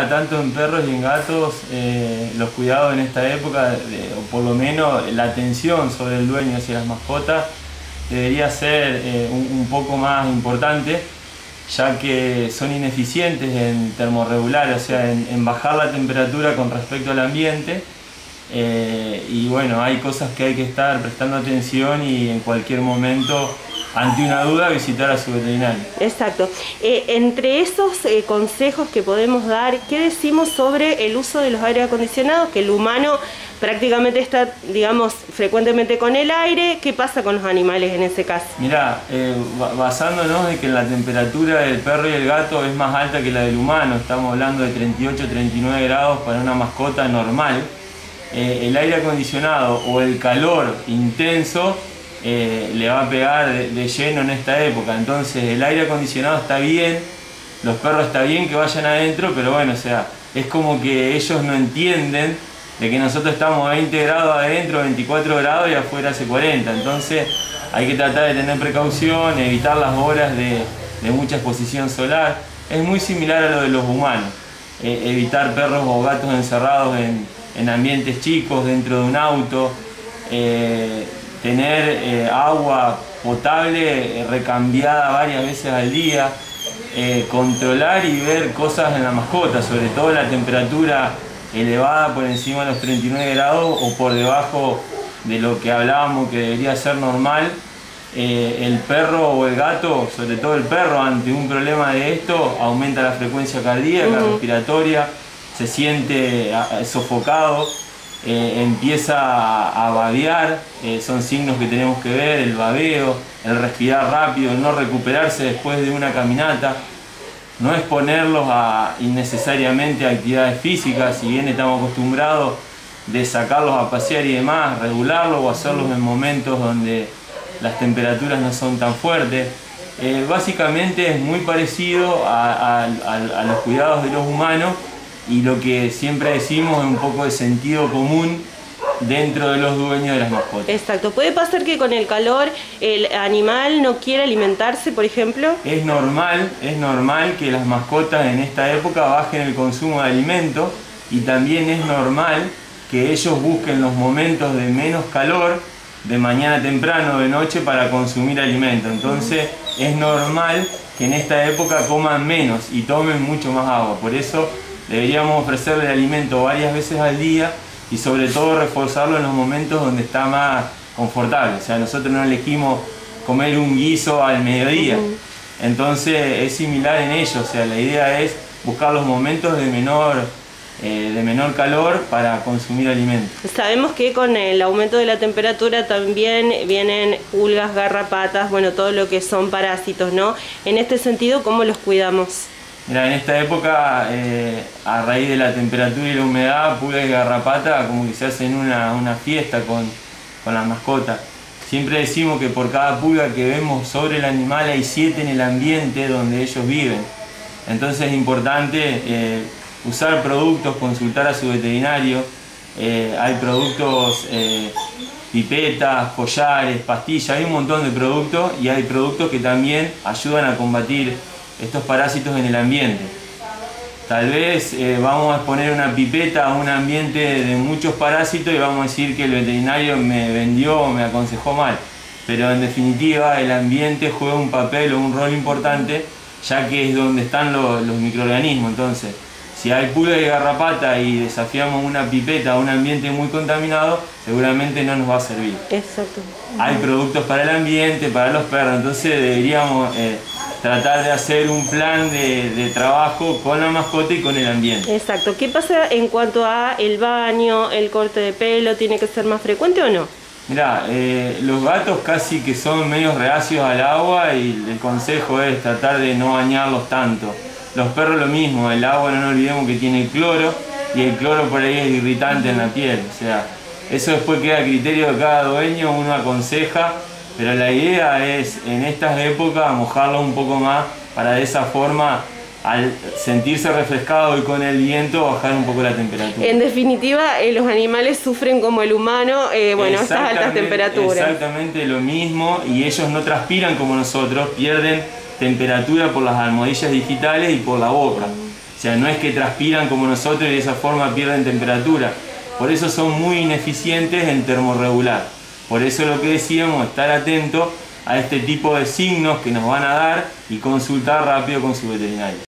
Tanto en perros y en gatos, los cuidados en esta época, o por lo menos la atención sobre el dueño hacia las mascotas, debería ser un poco más importante, ya que son ineficientes en termorregular, o sea, en bajar la temperatura con respecto al ambiente. Y bueno, hay cosas que hay que estar prestando atención y en cualquier momento, ante una duda, visitar a su veterinario. Exacto. Entre esos consejos que podemos dar, ¿qué decimos sobre el uso de los aire acondicionados? Que el humano prácticamente está, digamos, frecuentemente con el aire. ¿Qué pasa con los animales en ese caso? Mirá, basándonos en que la temperatura del perro y el gato es más alta que la del humano, estamos hablando de 38-39 grados para una mascota normal, el aire acondicionado o el calor intenso le va a pegar de lleno en esta época. Entonces el aire acondicionado está bien, los perros está bien que vayan adentro, pero bueno, o sea, es como que ellos no entienden de que nosotros estamos a 20 grados adentro, 24 grados y afuera hace 40. Entonces hay que tratar de tener precaución, evitar las horas de mucha exposición solar. Es muy similar a lo de los humanos, evitar perros o gatos encerrados en ambientes chicos, dentro de un auto, tener agua potable recambiada varias veces al día, controlar y ver cosas en la mascota, sobre todo la temperatura elevada por encima de los 39 grados o por debajo de lo que hablábamos que debería ser normal. El perro o el gato, sobre todo el perro, ante un problema de esto, aumenta la frecuencia cardíaca, respiratoria, se siente sofocado, empieza a babear, son signos que tenemos que ver, el babeo, el respirar rápido, el no recuperarse después de una caminata, no exponerlos innecesariamente a actividades físicas, si bien estamos acostumbrados de sacarlos a pasear y demás, regularlos o hacerlos en momentos donde las temperaturas no son tan fuertes. Básicamente es muy parecido a los cuidados de los humanos, y lo que siempre decimos es un poco de sentido común dentro de los dueños de las mascotas. Exacto. ¿Puede pasar que con el calor el animal no quiera alimentarse, por ejemplo? Es normal que las mascotas en esta época bajen el consumo de alimentos, y también es normal que ellos busquen los momentos de menos calor, de mañana temprano o de noche, para consumir alimento. Entonces es normal que en esta época coman menos y tomen mucho más agua. Por eso deberíamos ofrecerle alimento varias veces al día y sobre todo reforzarlo en los momentos donde está más confortable. O sea, nosotros no elegimos comer un guiso al mediodía. Entonces es similar en ello. O sea, la idea es buscar los momentos de menor calor para consumir alimentos. Sabemos que con el aumento de la temperatura también vienen pulgas, garrapatas, bueno, todo lo que son parásitos, ¿no? En este sentido, ¿cómo los cuidamos? Mira, en esta época, a raíz de la temperatura y la humedad, pulgas y garrapata como que se hacen una fiesta con la mascota. Siempre decimos que por cada pulga que vemos sobre el animal hay 7 en el ambiente donde ellos viven. Entonces es importante usar productos, consultar a su veterinario. Hay productos, pipetas, collares, pastillas, hay un montón de productos, y hay productos que también ayudan a combatir estos parásitos en el ambiente. Tal vez vamos a exponer una pipeta a un ambiente de muchos parásitos y vamos a decir que el veterinario me vendió o me aconsejó mal, pero en definitiva el ambiente juega un papel o un rol importante, ya que es donde están los microorganismos. Entonces, si hay pulga y garrapata y desafiamos una pipeta a un ambiente muy contaminado, seguramente no nos va a servir. Exacto. Hay productos para el ambiente, para los perros, entonces deberíamos tratar de hacer un plan de trabajo con la mascota y con el ambiente. Exacto. ¿Qué pasa en cuanto a el baño, el corte de pelo? ¿Tiene que ser más frecuente o no? Mirá, los gatos casi que son medio reacios al agua, y el consejo es tratar de no bañarlos tanto. Los perros lo mismo, el agua no nos olvidemos que tiene cloro, y el cloro por ahí es irritante en la piel. O sea, eso después queda a criterio de cada dueño, uno aconseja, pero la idea es en estas épocas mojarlo un poco más, para de esa forma, al sentirse refrescado y con el viento, bajar un poco la temperatura. En definitiva, los animales sufren como el humano, bueno, estas altas temperaturas. Exactamente lo mismo, y ellos no transpiran como nosotros, pierden temperatura por las almohadillas digitales y por la boca. sea, no es que transpiran como nosotros y de esa forma pierden temperatura. Por eso son muy ineficientes en termorregular. Por eso lo que decíamos, estar atento a este tipo de signos que nos van a dar y consultar rápido con su veterinario.